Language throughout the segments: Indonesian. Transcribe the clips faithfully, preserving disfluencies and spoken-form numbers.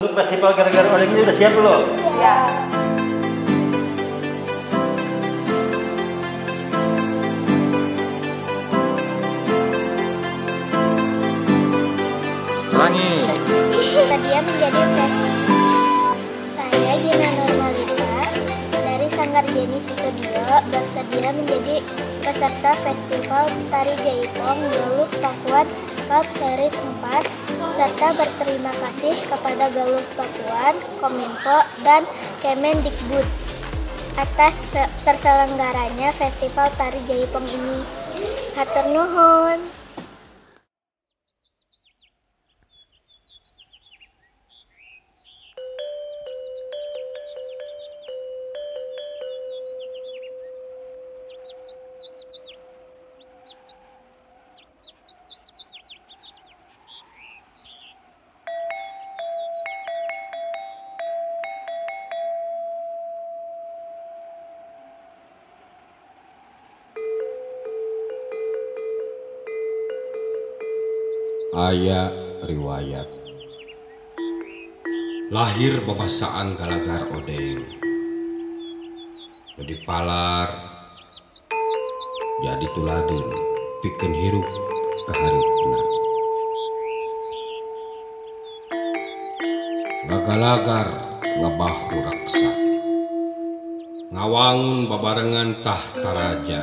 Festival gara-gara odeng ini udah siap belum? Ya. Ulangi. Bersedia menjadi festival. Saya Gina Normalita dari Sanggar Geni Studio bersedia menjadi peserta Festival Tari Jaipong Galuh Pakuan Cup Series empat serta berterima kasih kepada Galuh Pakuan, Kominfo, dan Kemendikbud atas terselenggaranya Festival Tari Jaipong ini. Hatur nuhun. Aya riwayat lahir babasaan galagar odeng jadi palar jadi tuladun pikeun hirup kaharupna ngagalagar ngabahu raksa ngawangun babarengan tahta raja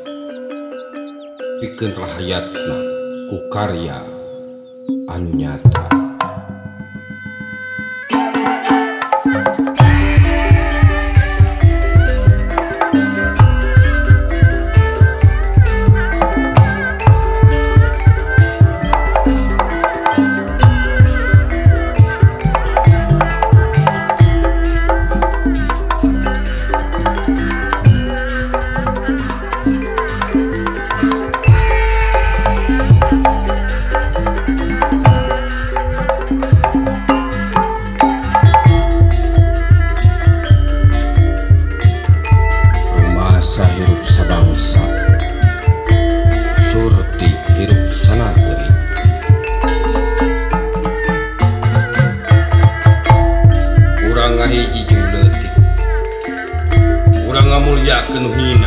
pikeun rahayatna ku karya anu nyata. Hirup sabangsa surti hirup sanageri urang ngahiji jeung leutik urang ngamulyakeun hina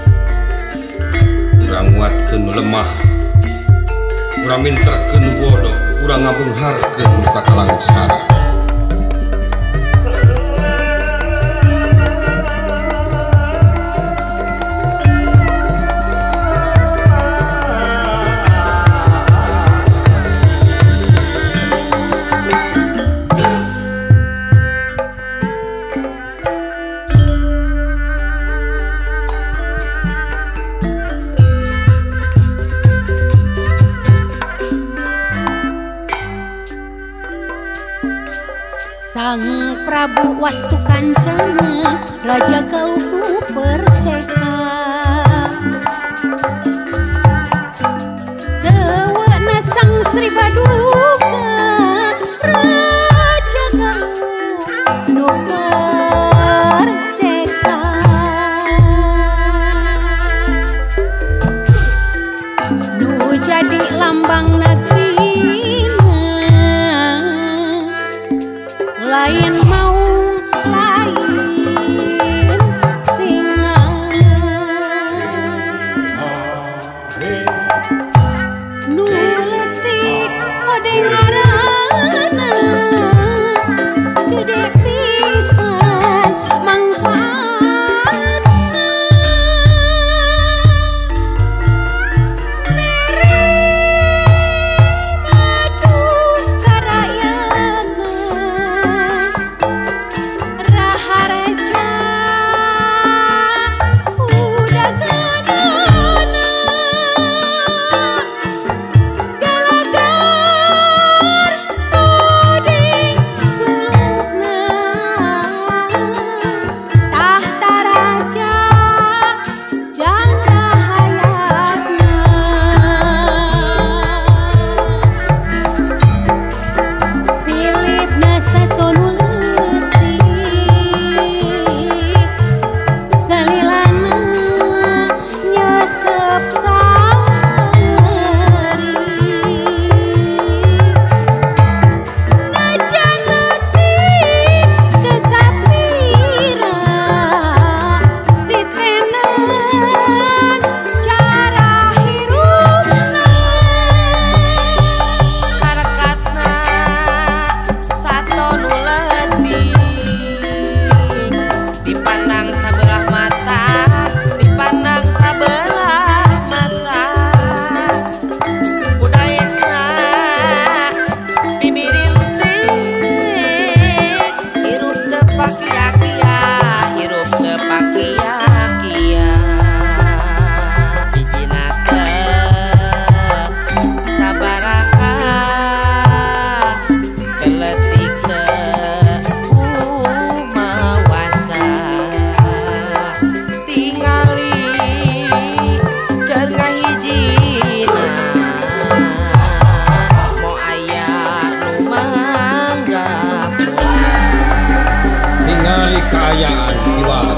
urang nguatkeun lemah urang minterkeun bodoh urang ngabeungharkeun muka kalangsara. Sang Prabu Wastukancana Raja Galuh Perseka sewana Sang Sri Paduka Raja Galuh nu perseka nu jadi lambang negeri lain mau lain singa nu leutik odeng ngaranna gede pisan mangfaatna mere madu karayana kejayaan Kiwari.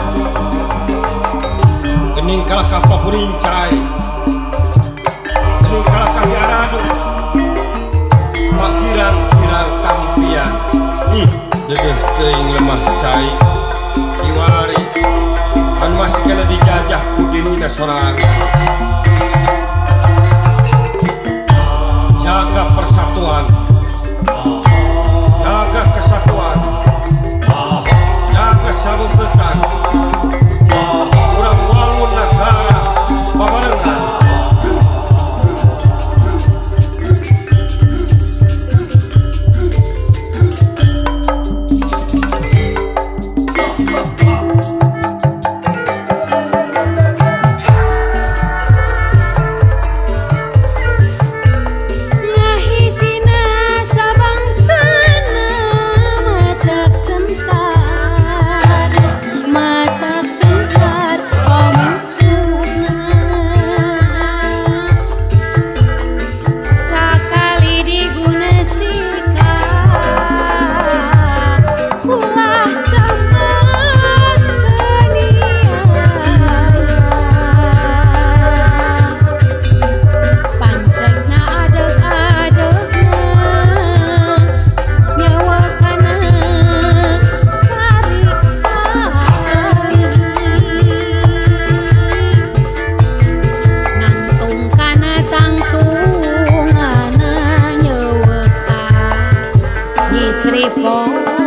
Kening kalakah papurincai, kening kalakah diaradu, pakirang-kirang tampian. Hmm, dedeh teing lemah cai Kiwari, kan masih kena dijajah kudinina sorangan. Jaga persatuan, jaga kesatuan, jaga sabugetan, urang wangun negara pabarengan. Sri Po